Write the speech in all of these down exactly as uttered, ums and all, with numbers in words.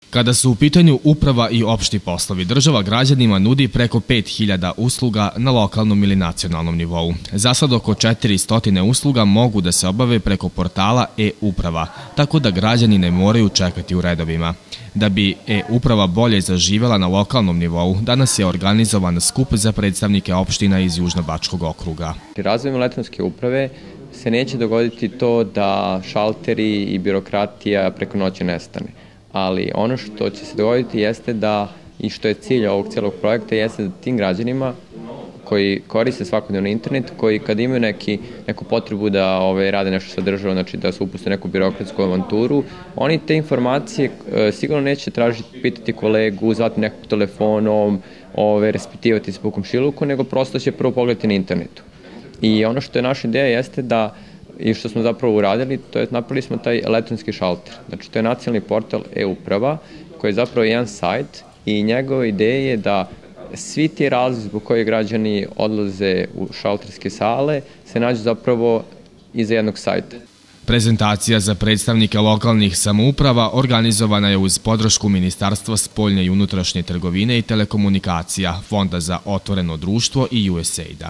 Kada su u pitanju uprava i opšti poslovi, država građanima nudi preko pet hiljada usluga na lokalnom ili nacionalnom nivou. Za sad oko četiristo usluga mogu da se obave preko portala e-uprava, tako da građani ne moraju čekati u redovima. Da bi e-uprava bolje zaživela na lokalnom nivou, danas je organizovan skup za predstavnike opština iz Južnobačkog okruga. Razvojem elektronske uprave se neće dogoditi to da šalteri i birokratija preko noći nestane. Ali ono što će se dogoditi jeste da, i što je cilj ovog cijelog projekta, jeste da tim građanima koji koriste svakodnevno internet, koji kad imaju neki, neku potrebu da ove, rade nešto sa državom, znači da se upuste neku birokratsku avanturu, oni te informacije e, sigurno neće tražiti, pitati kolegu, zvati nekog telefonom, ove, respitivati se po komšiluku, nego prosto će prvo pogledati na internetu. I ono što je naša ideja jeste da i što smo zapravo uradili, to je napravili smo taj elektronski šalter. Znači, to je nacionalni portal e-uprava, koji je zapravo jedan sajt i njegova ideja je da svi ti razlozi zbog koji građani odlaze u šalterske sale se nađu zapravo iza jednog sajta. Prezentacija za predstavnike lokalnih samouprava organizovana je uz podršku Ministarstva spoljne i unutrašnje trgovine i telekomunikacija, Fonda za otvoreno društvo i U S A I D-a.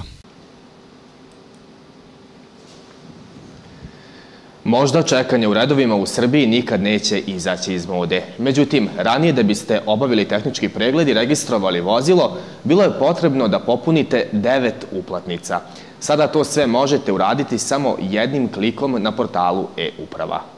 Možda čekanje u redovima u Srbiji nikad neće izaći iz mode. Međutim, ranije da biste obavili tehnički pregled i registrovali vozilo, bilo je potrebno da popunite devet uplatnica. Sada to sve možete uraditi samo jednim klikom na portalu e-uprava.